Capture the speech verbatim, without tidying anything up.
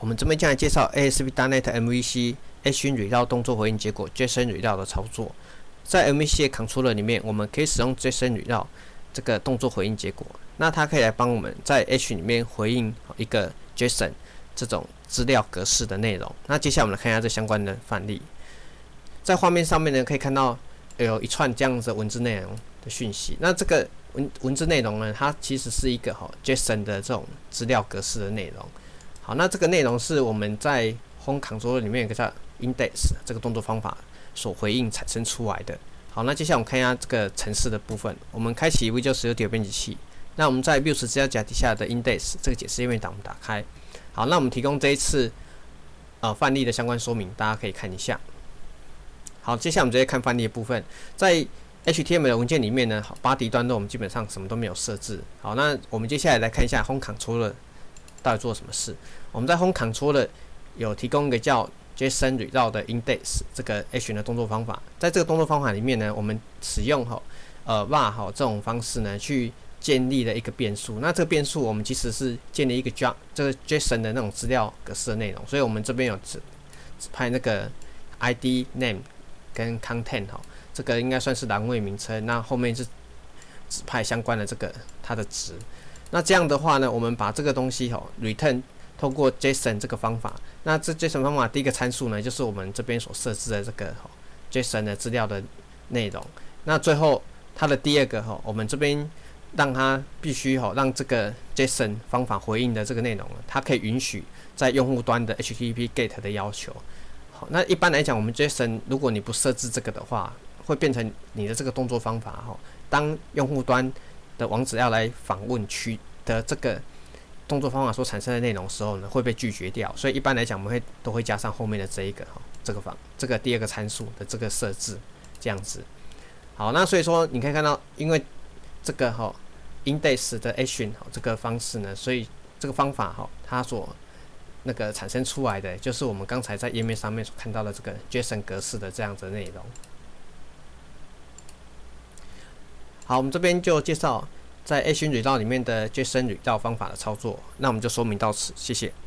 我们这边将来介绍 A S P dot net M V C H 语料动作回应结果 JSON 语料的操作。在 M V C 的 controller 里面，我们可以使用 JSON 语料这个动作回应结果，那它可以来帮我们在 H 里面回应一个 JSON 这种资料格式的内容。那接下来我们来看一下这相关的范例。在画面上面呢，可以看到有一串这样子的文字内容的讯息。那这个文文字内容呢，它其实是一个哈 JSON 的这种资料格式的内容。好，那这个内容是我们在 Home Controller 里面有个叫 Index 这个动作方法所回应产生出来的。好，那接下来我们看一下这个程式的部分。我们开启 Visual Studio 编辑器。那我们在 Views 资料夹底下的 Index 这个解释页面档我们打开。好，那我们提供这一次呃范例的相关说明，大家可以看一下。好，接下来我们直接看范例的部分。在 H T M L 的文件里面呢，好 ，body 端落我们基本上什么都没有设置。好，那我们接下来来看一下 Home Controller 到底做了什么事。我们在 Home Controller 有提供一个叫 JSON 语料的 Index 这个 H 的动作方法。在这个动作方法里面呢，我们使用哈呃 var 哈这种方式呢去建立了一个变数。那这个变数我们其实是建立一个 J 这个 JSON 的那种资料格式的内容，所以我们这边有指指派那个 I D name 跟 content 哈，这个应该算是栏位名称。那后面是指派相关的这个它的值。那这样的话呢，我们把这个东西哈 return 透过 JSON 这个方法。那这 JSON 方法第一个参数呢，就是我们这边所设置的这个 JSON 的资料的内容。那最后它的第二个哈，我们这边让它必须哈让这个 JSON 方法回应的这个内容，它可以允许在用户端的 H T T P GET 的要求。好，那一般来讲，我们 JSON 如果你不设置这个的话，会变成你的这个动作方法哈，当用户端的网址要来访问取得这个动作方法所产生的内容的时候呢，会被拒绝掉。所以一般来讲，我们会都会加上后面的这一个哈，这个方这个第二个参数的这个设置，这样子。好，那所以说你可以看到，因为这个哈 index 的 action 哈这个方式呢，所以这个方法哈它所那个产生出来的，就是我们刚才在页面上面所看到的这个 JSON 格式的这样子的内容。好，我们这边就介绍在 H 语料里面的 JSON 语料方法的操作，那我们就说明到此，谢谢。